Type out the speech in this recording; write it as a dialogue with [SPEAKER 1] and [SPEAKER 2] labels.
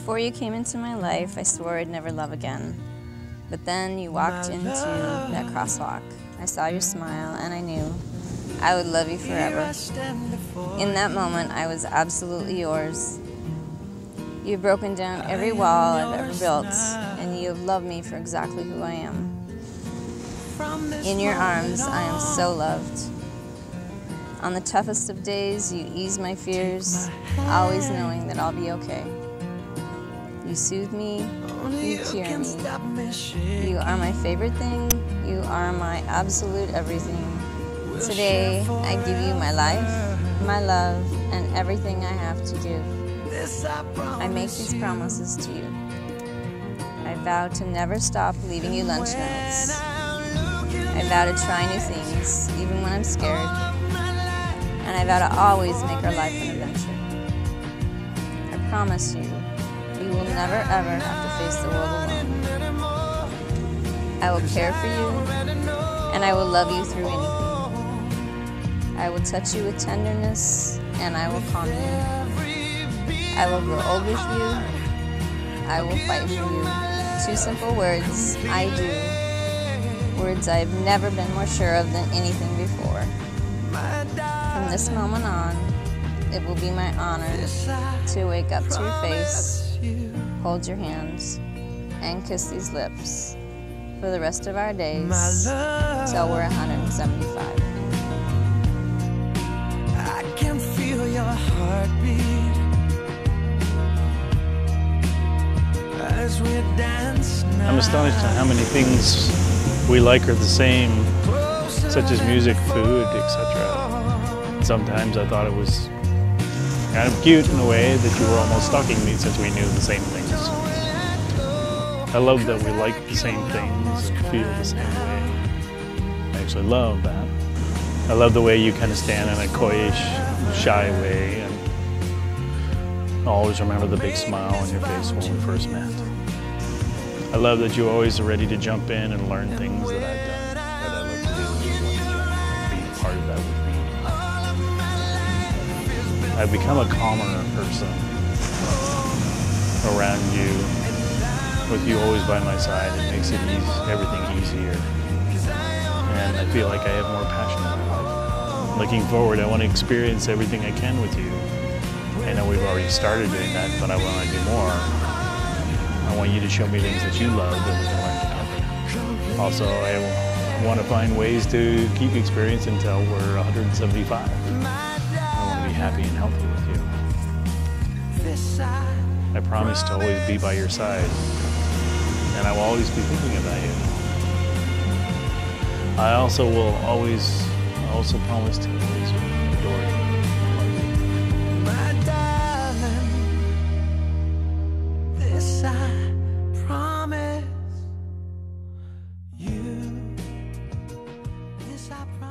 [SPEAKER 1] Before you came into my life, I swore I'd never love again. But then you walked into that crosswalk. I saw your smile and I knew I would love you forever. In that moment, I was absolutely yours. You've broken down every wall I've ever built, and you have loved me for exactly who I am. In your arms, I am so loved. On the toughest of days, you ease my fears, always knowing that I'll be okay. You soothe me, you cure me. You are my favorite thing, you are my absolute everything. Today, I give you my life, my love, and everything I have to give. I make these promises to you. I vow to never stop leaving you lunch notes. I vow to try new things, even when I'm scared. And I vow to always make our life an adventure. I promise you, you will never ever have to face the world alone. I will care for you, and I will love you through anything. I will touch you with tenderness, and I will calm you. I will grow old with you. I will fight for you. 2 simple words, I do. Words I've never been more sure of than anything before. From this moment on, it will be my honor to wake up to your face, hold your hands, and kiss these lips for the rest of our days till we're 175.
[SPEAKER 2] I can feel your heartbeat as we dance now.
[SPEAKER 3] I'm astonished at how many things we like are the same, such as music, food, etc. Sometimes I thought it was kind of cute in a way that you were almost stalking me since we knew the same things. I love that we like the same things and feel the same way. I actually love that. I love the way you kind of stand in a coyish, shy way, and always remember the big smile on your face when we first met. I love that you always are ready to jump in and learn things that I've done, that I love to do, and you want to jump in and be part of that with me. I've become a calmer person around you. With you always by my side, it makes everything easier. And I feel like I have more passion in my life. Looking forward, I want to experience everything I can with you. I know we've already started doing that, but I want to do more. I want you to show me things that you love that we can learn together. Also, I want to find ways to keep the experience until we're 175. I want to be happy and healthy with you. I promise to always be by your side, and I will always be thinking about you. I also promise to always adore you.
[SPEAKER 2] My darling, this I promise you. This I promise.